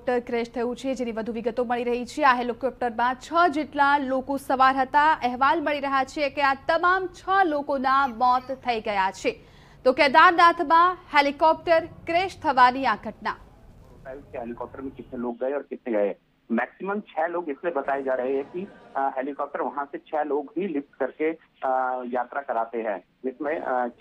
Helicopter crash થયું છે, જેની વધુ વિગતો મળી રહી છે। આ હેલિકોપ્ટરમાં 6 જેટલા લોકો સવાર હતા। અહેવાલ મળી રહ્યા છે કે આ તમામ 6 લોકોના મોત થઈ ગયા છે। તો કેદારનાથમાં હેલિકોપ્ટર ક્રેશ થવાની આ घटना। हेलीकॉप्टर में कितने लोग गए और कितने गए? मैक्सिमम 6 लोग इसलिए बताए जा रहे हैं कि हेलीकॉप्टर वहां से 6 लोग ही लिफ्ट करके यात्रा कराते हैं, जिसमें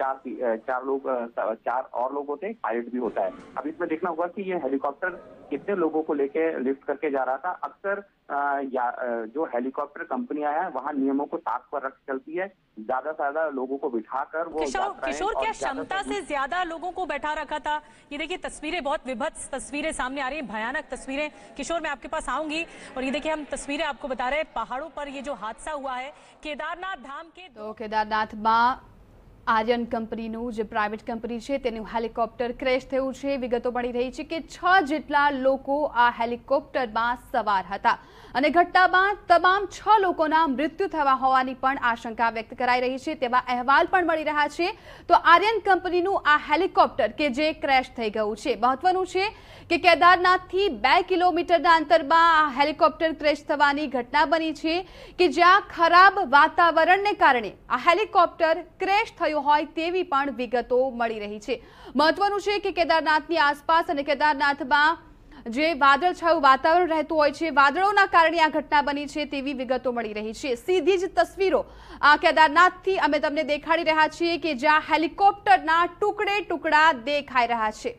चार और लोग होते हैं, पायलट भी होता है। अब इसमें देखना होगा कि ये हेलीकॉप्टर कितने लोगों को लेके लिफ्ट करके जा रहा था। अक्सर जो हेलीकॉप्टर कंपनियां हैं वहां नियमों को ताक पर रख चलती है, ज्यादा से ज्यादा लोगों को बिठाकर वो किशोर क्या क्षमता से ज्यादा लोगों को बैठा रखा था? ये देखिए तस्वीरें, बहुत विभत्स तस्वीरें सामने आ रही हैं, भयानक तस्वीरें। किशोर, मैं आपके पास आऊंगी और ये देखिए हम तस्वीरें आपको बता रहे हैं, पहाड़ों पर ये जो हादसा हुआ है केदारनाथ धाम के। तो केदारनाथ में आर्यन कंपनीનું જે પ્રાઇવેટ કંપની છે તેનું હેલિકોપ્ટર ક્રેશ થયું છે। વિગતો મળી રહી છે કે 6 જેટલા લોકો આ હેલિકોપ્ટરમાં સવાર હતા અને ઘટનામાં તમામ 6 લોકોના મૃત્યુ થવા હોવાની પણ આશંકા વ્યક્ત કરાઈ રહી છે, તેવા અહેવાલ પણ મળી રહ્યા છે। તો આર્યન કંપનીનું આ હેલિકોપ્ટર કે જે ક્રેશ થઈ ગયું છે, મહત્વનું છે કે કેદારનાથથી 2 કિલોમીટરના અંતરમાં આ હેલિકોપ્ટર ક્રેશ થવાની ઘટના બની છે કે જ્યાં ખરાબ વાતાવરણને કારણે આ હેલિકોપ્ટર ક્રેશ થયું હોય તેવી પણ વિગતો મળી રહી છે। મહત્વનું છે કે કેદારનાથની આસપાસ અને કેદારનાથમાં જે વાદળછાયું વાતાવરણ રહેતું હોય છે, વાદળોના કારણે આ ઘટના બની છે તેવી વિગતો મળી રહી છે। સીધી જ તસવીરો આ કેદારનાથથી અમે તમને દેખાડી રહ્યા છીએ કે જ્યાં હેલિકોપ્ટરના ટુકડે ટુકડા દેખાઈ રહ્યા છે।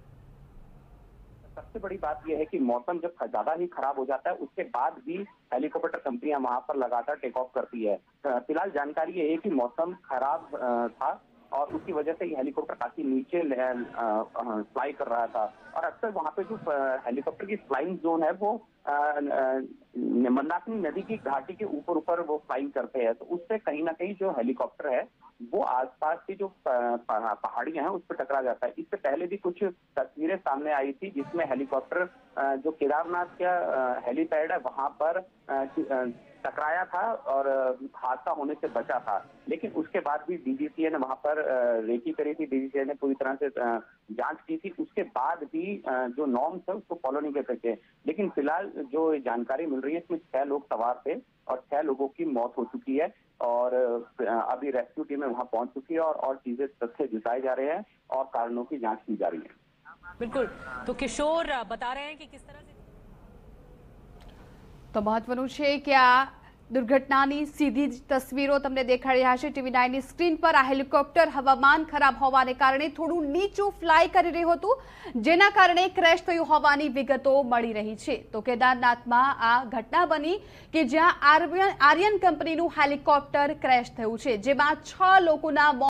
सबसे बड़ी बात यह है कि मौसम जब ज्यादा ही खराब हो जाता है उसके बाद भी हेलीकॉप्टर कंपनियां वहां पर लगातार टेक ऑफ करती है। फिलहाल जानकारी यह है कि मौसम खराब था और उसकी वजह से ये हेलीकॉप्टर काफी नीचे फ्लाई कर रहा था और अक्सर वहां पे जो हेलीकॉप्टर की फ्लाइंग जोन है वो मंदाकिनी नदी की घाटी के ऊपर वो फ्लाइंग करते हैं, तो उससे कहीं ना कहीं जो हेलीकॉप्टर है वो आसपास की जो पहाड़ियां हैं उस पर टकरा जाता है। इससे पहले भी कुछ तस्वीरें सामने आई थी जिसमें हेलीकॉप्टर जो केदारनाथ का हेलीपैड है वहां पर टकराया था और हादसा होने से बचा था, लेकिन उसके बाद भी डीजीसीए ने वहां पर रेकी करी थी। डीजीसीए ने पूरी तरह से जांच की थी, उसके बाद भी जो नॉर्म्स है उसको फॉलो नहीं कर सके। लेकिन फिलहाल जो जानकारी मिल रही है इसमें 6 लोग सवार थे और 6 लोगों की मौत हो चुकी है और अभी रेस्क्यू टीमें वहां पहुंच चुकी है और चीजें तथ्य जुटाए जा रहे हैं और कारणों की जांच की जा रही है। बिल्कुल, तो किशोर बता रहे हैं कि किस तरह से तो महत्वનું છે કે આ દુર્ઘટનાની સીધી જ તસવીરો તમને દેખાડી રહ્યા છે TV9ની સ્ક્રીન પર। આ હેલિકોપ્ટર હવામાન ખરાબ હોવાને કારણે થોડું નીચું ફ્લાય કરી રહ્યું હતું, જેના કારણે ક્રેશ થયું હોવાની વિગતો મળી રહી છે। તો કેદારનાથમાં આ ઘટના બની કે જ્યાં આર્યન કંપનીનું હેલિકોપ્ટર ક્રેશ થયું છે, જેમાં 6 લોકોના